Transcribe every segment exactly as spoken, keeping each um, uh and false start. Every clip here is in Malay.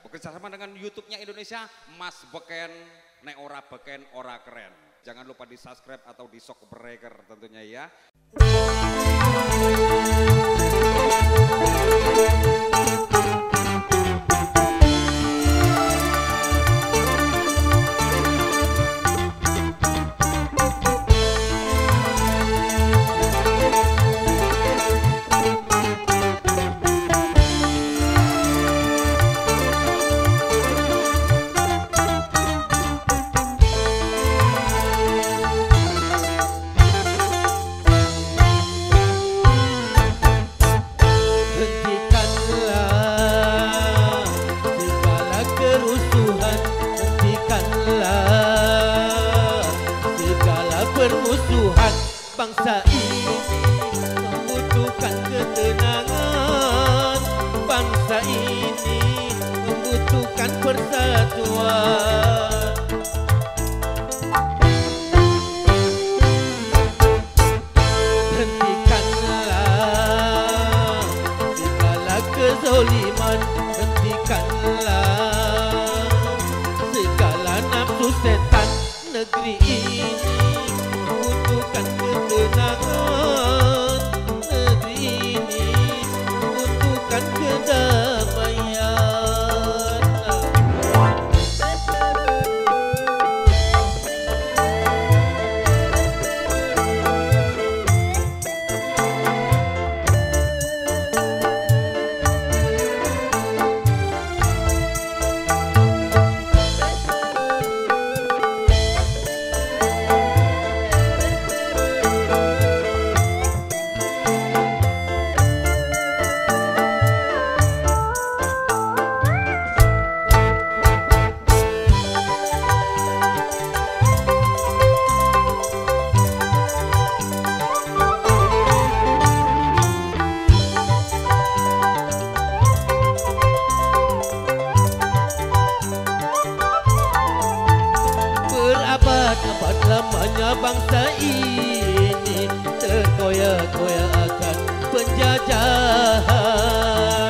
bekerja sama dengan YouTube-nya Indonesia Mas Beken, nek ora beken ora keren. Jangan lupa di subscribe atau di shockbreaker tentunya ya. Permusuhan bangsa ini membutuhkan ketenangan. Bangsa ini membutuhkan persatuan. Hentikanlah segala kezoliman, hentikanlah segala nafsu setan. Negeri ini membutuhkan ketenangan, negeri ini membutuhkan kedamaian. Abad lamanya bangsa ini terkoyak-koyak akan penjajahan.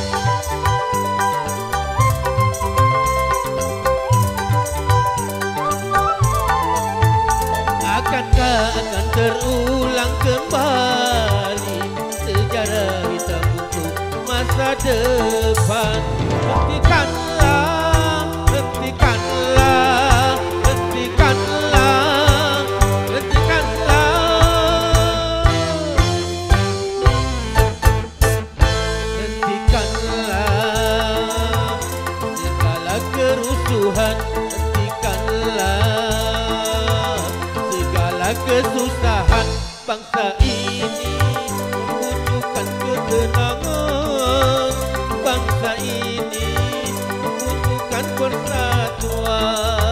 Akankah akan terulang kembali sejarah hitam untuk masa depan? Hentikanlah, hentikanlah, hentikanlah, hentikanlah, hentikanlah segala kerusuhan, hentikanlah segala kesusahan. Bangsa ini membutuhkan ketenangan, bangsa ini membutuhkan persatuan.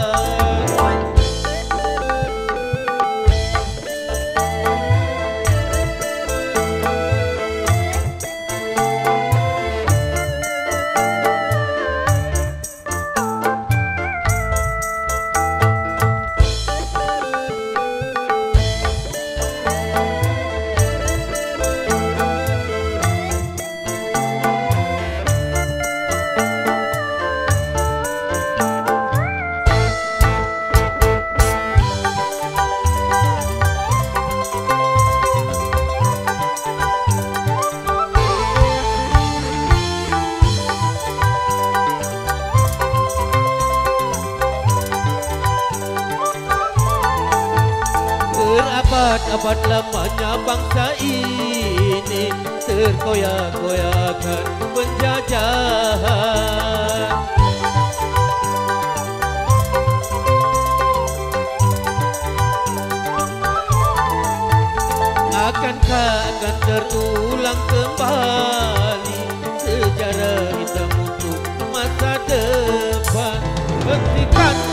Abad lamanya bangsa ini terkoyak-koyakan penjajahan. Akankah akan terulang kembali sejarah hitam untuk masa depan? Hentikan